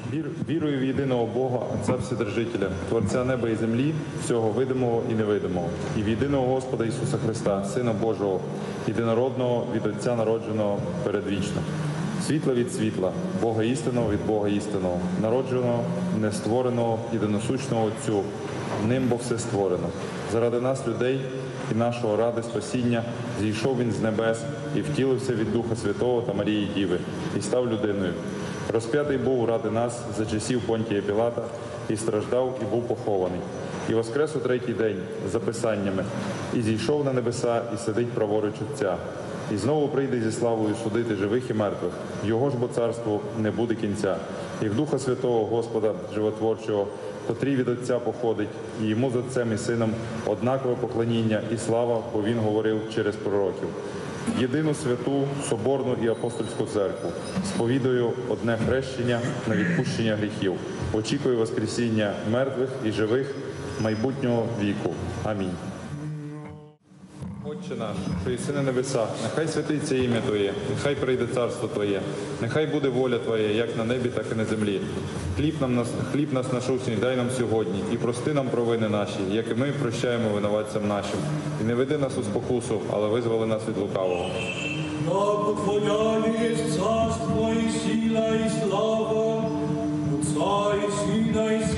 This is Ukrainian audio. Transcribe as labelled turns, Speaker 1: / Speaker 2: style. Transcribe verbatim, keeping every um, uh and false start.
Speaker 1: Вір, вірую в єдиного Бога, Отця Вседержителя, Творця неба і землі, всього видимого і невидимого, і в єдиного Господа Ісуса Христа, Сина Божого, єдинородного, від Отця народженого передвічно. Світла від світла, Бога істинного від Бога істинного, народженого, нествореного, єдиносущного Отцю, ним бо все створено. Заради нас, людей, і нашого ради спасіння, зійшов Він з небес і втілився від Духа Святого та Марії Діви, і став людиною. Розп'ятий був ради нас за часів Понтія Пілата, і страждав, і був похований. І воскрес у третій день за писаннями, і зійшов на небеса, і сидить праворуч Отця. І знову прийде зі славою судити живих і мертвих. Його ж бо царству не буде кінця. І в Духа Святого Господа Животворчого, котрий від Отця походить, і йому з Отцем і Сином однакове поклоніння і слава, бо Він говорив через пророків. Єдину святу, соборну і апостольську церкву, сповідую одне хрещення на відпущення гріхів. Очікую воскресіння мертвих і живих майбутнього віку. Амінь. Отче наш, що єси на небесах, нехай святиться ім'я Твоє, нехай прийде царство Твоє, нехай буде воля Твоя, як на небі, так і на землі. Хліб, нам, хліб нас насущний дай нам сьогодні, і прости нам провини наші, як і ми прощаємо винуватцям нашим. І не веди нас у спокусу, але визволи нас від лукавого.
Speaker 2: Яко Твоя есть царство, и сила, и слава, Отца и Сына, и